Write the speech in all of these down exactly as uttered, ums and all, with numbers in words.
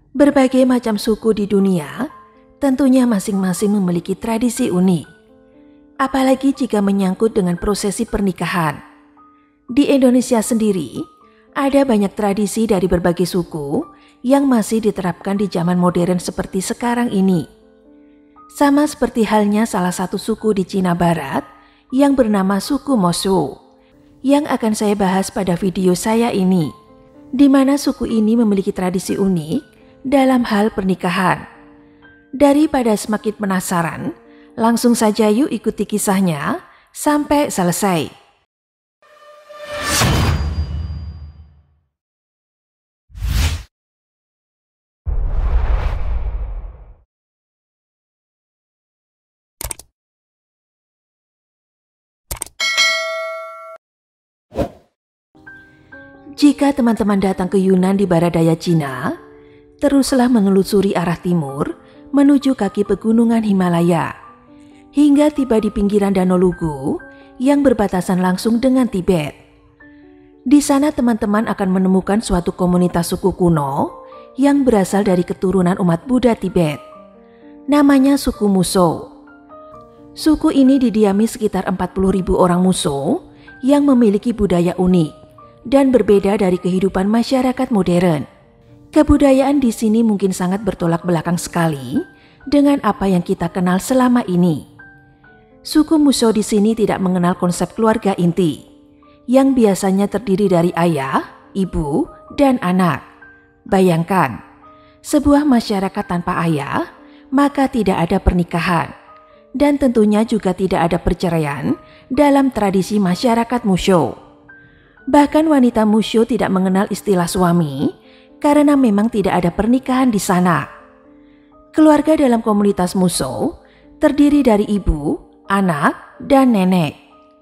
Berbagai macam suku di dunia tentunya masing-masing memiliki tradisi unik, apalagi jika menyangkut dengan prosesi pernikahan. Di Indonesia sendiri, ada banyak tradisi dari berbagai suku yang masih diterapkan di zaman modern seperti sekarang ini. Sama seperti halnya salah satu suku di Cina Barat yang bernama suku Mosuo, yang akan saya bahas pada video saya ini, di mana suku ini memiliki tradisi unik dalam hal pernikahan. Daripada semakin penasaran, langsung saja yuk ikuti kisahnya sampai selesai. Jika teman-teman datang ke Yunan di barat daya Cina, teruslah menelusuri arah timur menuju kaki pegunungan Himalaya, hingga tiba di pinggiran Danau Lugu yang berbatasan langsung dengan Tibet. Di sana teman-teman akan menemukan suatu komunitas suku kuno yang berasal dari keturunan umat Buddha Tibet. Namanya suku Muso. Suku ini didiami sekitar empat puluh ribu orang Muso yang memiliki budaya unik dan berbeda dari kehidupan masyarakat modern. Kebudayaan di sini mungkin sangat bertolak belakang sekali dengan apa yang kita kenal selama ini. Suku Muso di sini tidak mengenal konsep keluarga inti, yang biasanya terdiri dari ayah, ibu, dan anak. Bayangkan, sebuah masyarakat tanpa ayah, maka tidak ada pernikahan. Dan tentunya juga tidak ada perceraian dalam tradisi masyarakat Muso. Bahkan wanita Muso tidak mengenal istilah suami karena memang tidak ada pernikahan di sana. Keluarga dalam komunitas Muso terdiri dari ibu, anak, dan nenek.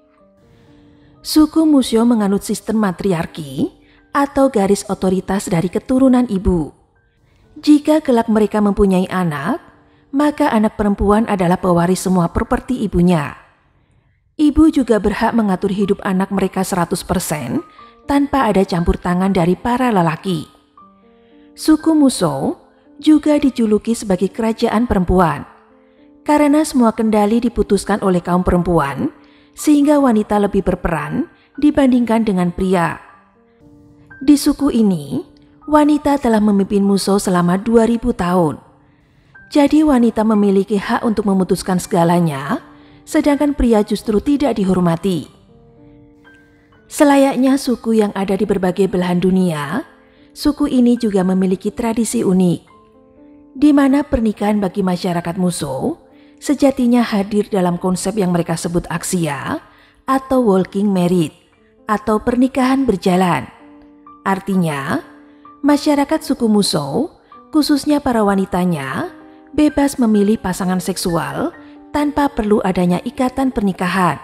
Suku Muso menganut sistem matriarki atau garis otoritas dari keturunan ibu. Jika kelak mereka mempunyai anak, maka anak perempuan adalah pewaris semua properti ibunya. Ibu juga berhak mengatur hidup anak mereka seratus persen tanpa ada campur tangan dari para lelaki. Suku Muso juga dijuluki sebagai kerajaan perempuan, karena semua kendali diputuskan oleh kaum perempuan, sehingga wanita lebih berperan dibandingkan dengan pria. Di suku ini, wanita telah memimpin Muso selama dua ribu tahun. Jadi wanita memiliki hak untuk memutuskan segalanya, sedangkan pria justru tidak dihormati. Selayaknya suku yang ada di berbagai belahan dunia, suku ini juga memiliki tradisi unik, di mana pernikahan bagi masyarakat Muso sejatinya hadir dalam konsep yang mereka sebut aksia atau walking married atau pernikahan berjalan. Artinya, masyarakat suku Muso, khususnya para wanitanya, bebas memilih pasangan seksual tanpa perlu adanya ikatan pernikahan.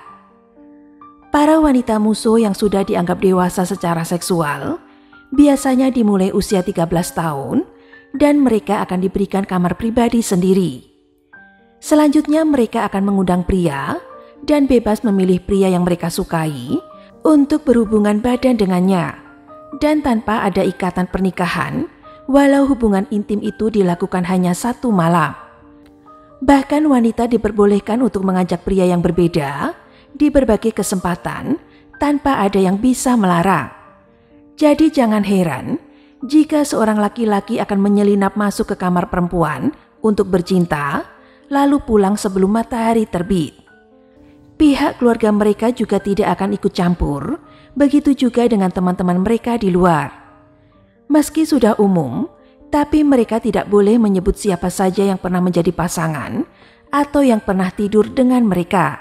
Para wanita Muso yang sudah dianggap dewasa secara seksual biasanya dimulai usia tiga belas tahun dan mereka akan diberikan kamar pribadi sendiri. Selanjutnya mereka akan mengundang pria dan bebas memilih pria yang mereka sukai untuk berhubungan badan dengannya dan tanpa ada ikatan pernikahan, walau hubungan intim itu dilakukan hanya satu malam. Bahkan wanita diperbolehkan untuk mengajak pria yang berbeda di berbagai kesempatan tanpa ada yang bisa melarang. Jadi jangan heran jika seorang laki-laki akan menyelinap masuk ke kamar perempuan untuk bercinta, lalu pulang sebelum matahari terbit. Pihak keluarga mereka juga tidak akan ikut campur, begitu juga dengan teman-teman mereka di luar. Meski sudah umum, tapi mereka tidak boleh menyebut siapa saja yang pernah menjadi pasangan atau yang pernah tidur dengan mereka.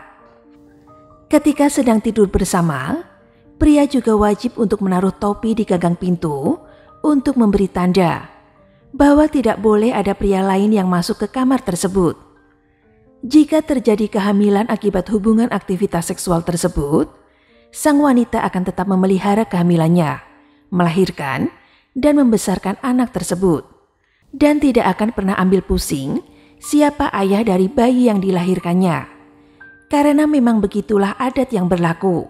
Ketika sedang tidur bersama, pria juga wajib untuk menaruh topi di gagang pintu untuk memberi tanda bahwa tidak boleh ada pria lain yang masuk ke kamar tersebut. Jika terjadi kehamilan akibat hubungan aktivitas seksual tersebut, sang wanita akan tetap memelihara kehamilannya, melahirkan, dan membesarkan anak tersebut, dan tidak akan pernah ambil pusing siapa ayah dari bayi yang dilahirkannya, karena memang begitulah adat yang berlaku.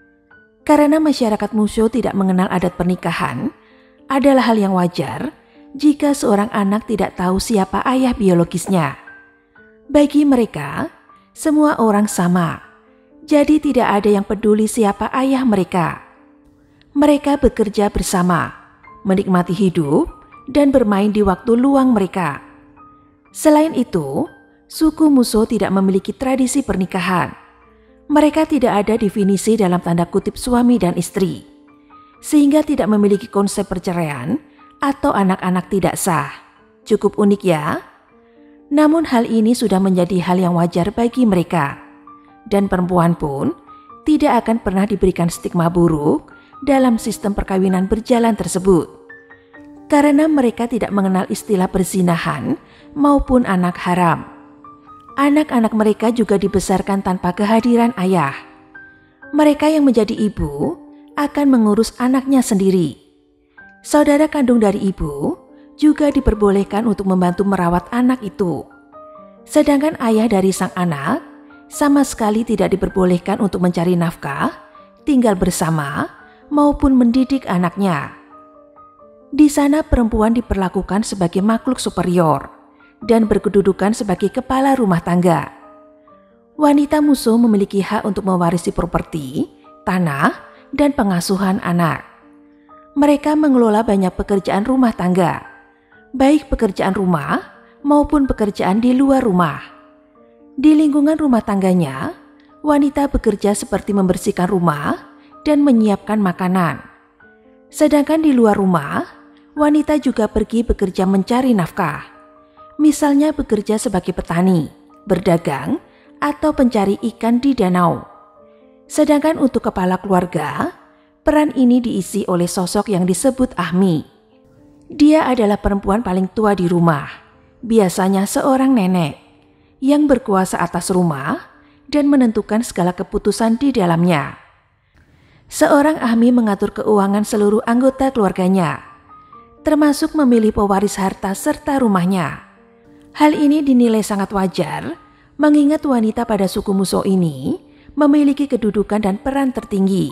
Karena masyarakat Muso tidak mengenal adat pernikahan adalah hal yang wajar jika seorang anak tidak tahu siapa ayah biologisnya. Bagi mereka, semua orang sama, jadi tidak ada yang peduli siapa ayah mereka. Mereka bekerja bersama, menikmati hidup, dan bermain di waktu luang mereka. Selain itu, suku Muso tidak memiliki tradisi pernikahan. Mereka tidak ada definisi dalam tanda kutip suami dan istri, sehingga tidak memiliki konsep perceraian atau anak-anak tidak sah. Cukup unik ya? Namun hal ini sudah menjadi hal yang wajar bagi mereka. Dan perempuan pun tidak akan pernah diberikan stigma buruk dalam sistem perkawinan berjalan tersebut. Karena mereka tidak mengenal istilah perzinahan maupun anak haram. Anak-anak mereka juga dibesarkan tanpa kehadiran ayah. Mereka yang menjadi ibu akan mengurus anaknya sendiri. Saudara kandung dari ibu juga diperbolehkan untuk membantu merawat anak itu. Sedangkan ayah dari sang anak sama sekali tidak diperbolehkan untuk mencari nafkah, tinggal bersama, maupun mendidik anaknya. Di sana perempuan diperlakukan sebagai makhluk superior dan berkedudukan sebagai kepala rumah tangga. Wanita Muso memiliki hak untuk mewarisi properti, tanah, dan pengasuhan anak. Mereka mengelola banyak pekerjaan rumah tangga, baik pekerjaan rumah maupun pekerjaan di luar rumah. Di lingkungan rumah tangganya, wanita bekerja seperti membersihkan rumah dan menyiapkan makanan. Sedangkan di luar rumah, wanita juga pergi bekerja mencari nafkah. Misalnya bekerja sebagai petani, berdagang, atau pencari ikan di danau. Sedangkan untuk kepala keluarga, peran ini diisi oleh sosok yang disebut Ahmi. Dia adalah perempuan paling tua di rumah, biasanya seorang nenek, yang berkuasa atas rumah dan menentukan segala keputusan di dalamnya. Seorang Ahmi mengatur keuangan seluruh anggota keluarganya, termasuk memilih pewaris harta serta rumahnya. Hal ini dinilai sangat wajar, mengingat wanita pada suku Muso ini memiliki kedudukan dan peran tertinggi.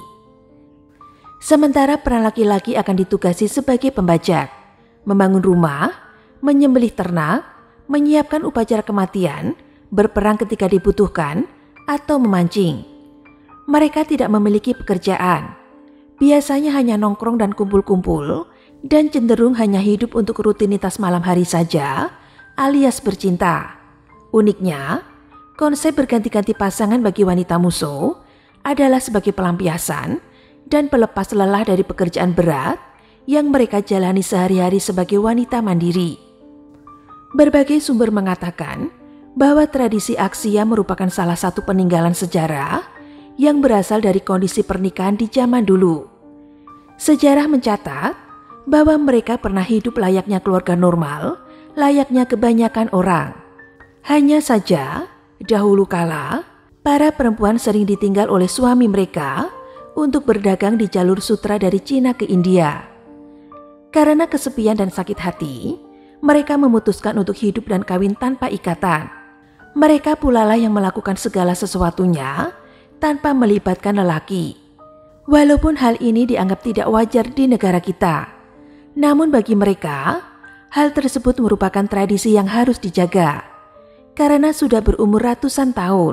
Sementara peran laki-laki akan ditugasi sebagai pembajak, membangun rumah, menyembelih ternak, menyiapkan upacara kematian, berperang ketika dibutuhkan, atau memancing. Mereka tidak memiliki pekerjaan, biasanya hanya nongkrong dan kumpul-kumpul, dan cenderung hanya hidup untuk rutinitas malam hari saja, alias bercinta. Uniknya, konsep berganti-ganti pasangan bagi wanita Muso adalah sebagai pelampiasan dan pelepas lelah dari pekerjaan berat yang mereka jalani sehari-hari sebagai wanita mandiri. Berbagai sumber mengatakan bahwa tradisi aksia merupakan salah satu peninggalan sejarah yang berasal dari kondisi pernikahan di zaman dulu. Sejarah mencatat bahwa mereka pernah hidup layaknya keluarga normal, layaknya kebanyakan orang. Hanya saja, dahulu kala, para perempuan sering ditinggal oleh suami mereka untuk berdagang di jalur sutra dari Cina ke India. Karena kesepian dan sakit hati, mereka memutuskan untuk hidup dan kawin tanpa ikatan. Mereka pula lah yang melakukan segala sesuatunya tanpa melibatkan lelaki. Walaupun hal ini dianggap tidak wajar di negara kita, namun bagi mereka, hal tersebut merupakan tradisi yang harus dijaga, karena sudah berumur ratusan tahun.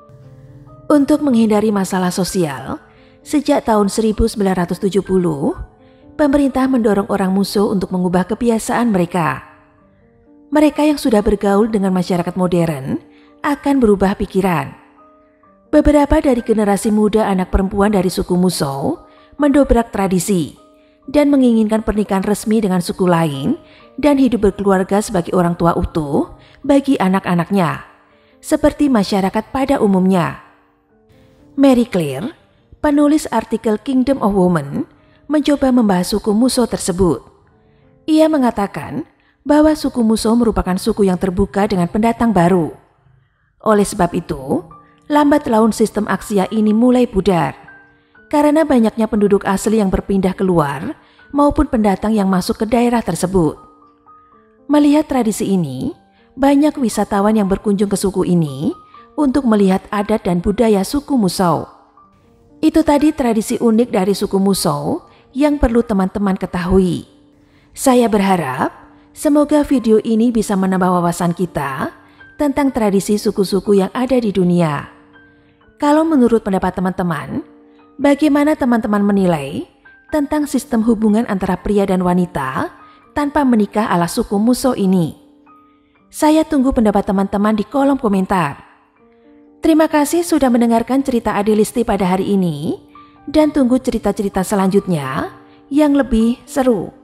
Untuk menghindari masalah sosial, sejak tahun seribu sembilan ratus tujuh puluh, pemerintah mendorong orang Muso untuk mengubah kebiasaan mereka. Mereka yang sudah bergaul dengan masyarakat modern akan berubah pikiran. Beberapa dari generasi muda anak perempuan dari suku Muso mendobrak tradisi dan menginginkan pernikahan resmi dengan suku lain dan hidup berkeluarga sebagai orang tua utuh bagi anak-anaknya, seperti masyarakat pada umumnya. Mary Claire, penulis artikel Kingdom of Women, mencoba membahas suku Muso tersebut. Ia mengatakan bahwa suku Muso merupakan suku yang terbuka dengan pendatang baru. Oleh sebab itu, lambat laun sistem aksia ini mulai pudar, karena banyaknya penduduk asli yang berpindah keluar maupun pendatang yang masuk ke daerah tersebut. Melihat tradisi ini, banyak wisatawan yang berkunjung ke suku ini untuk melihat adat dan budaya suku Muso. Itu tadi tradisi unik dari suku Muso yang perlu teman-teman ketahui. Saya berharap Semoga video ini bisa menambah wawasan kita tentang tradisi suku-suku yang ada di dunia. Kalau menurut pendapat teman-teman, bagaimana teman-teman menilai tentang sistem hubungan antara pria dan wanita tanpa menikah ala suku Muso ini? Saya tunggu pendapat teman-teman di kolom komentar. Terima kasih sudah mendengarkan cerita Adelisti pada hari ini, dan tunggu cerita-cerita selanjutnya yang lebih seru.